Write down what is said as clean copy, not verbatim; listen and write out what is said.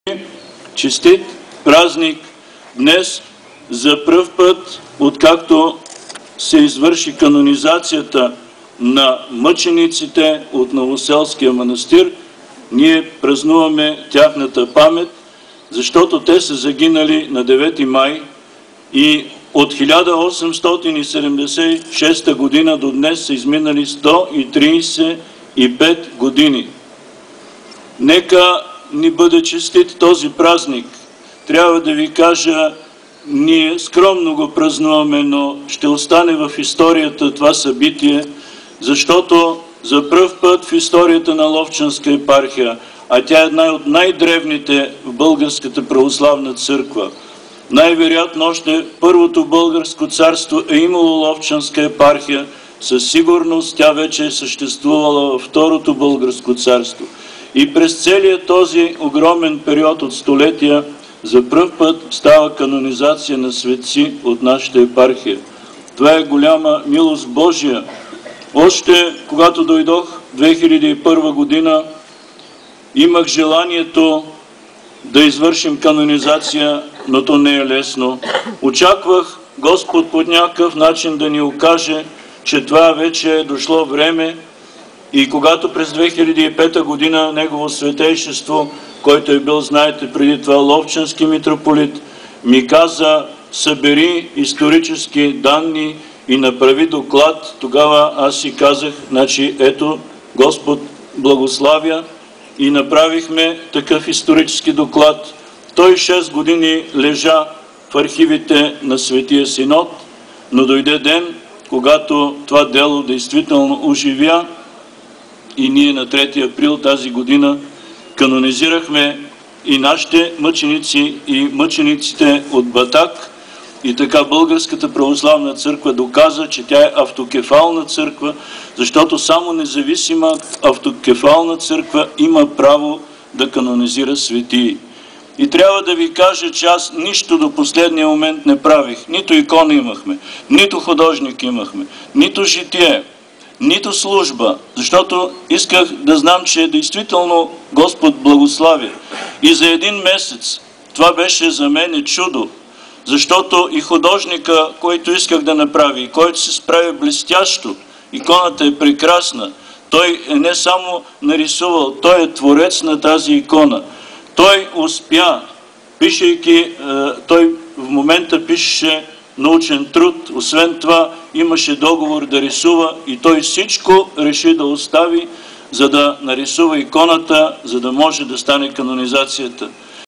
Честит празник днес за пръв път, откакто се извърши канонизацията на мъчениците от Новоселския манастир. Ние празнуваме тяхната памет, защото те са загинали на 9 май и от 1876 година до днес са изминали 135 години. Нека ни бъде честит този празник. Трябва да ви кажа, ние скромно го празнуваме, но ще остане в историята това събитие, защото за пръв път в историята на Ловчанска епархия, а тя е една от най-древните в Българската православна църква, най-вероятно още първото българско царство е имало Ловчанска епархия, със сигурност тя вече е съществувала във второто българско царство. И през целия този огромен период от столетия за пръв път става канонизация на светци от нашата епархия. Това е голяма милост Божия. Още когато дойдох 2001 година, имах желанието да извършим канонизация, но то не е лесно. Очаквах Господ по някакъв начин да ни окаже, че това вече е дошло време. И когато през 2005 година Негово Светейшество, който е бил, знаете, преди това Ловчански митрополит, ми каза: събери исторически данни и направи доклад, тогава аз си казах, значи ето Господ благославя, и направихме такъв исторически доклад. Той 6 години лежа в архивите на Светия Синод, но дойде ден, когато това дело действително оживя и ние на 3 април тази година канонизирахме и нашите мъченици, и мъчениците от Батак. И така Българската православна църква доказа, че тя е автокефална църква, защото само независима автокефална църква има право да канонизира светии. И трябва да ви кажа, че аз нищо до последния момент не правих. Нито икона имахме, нито художник имахме, нито житие, нито служба, защото исках да знам, че действително Господ благославя. И за 1 месец това беше за мен чудо, защото и художника, който исках да направи, и който се справи блестящо, иконата е прекрасна. Той е не само нарисувал, той е творец на тази икона. Той успя, пишейки, той в момента пишеше научен труд, освен това имаше договор да рисува и той всичко реши да остави, за да нарисува иконата, за да може да стане канонизацията.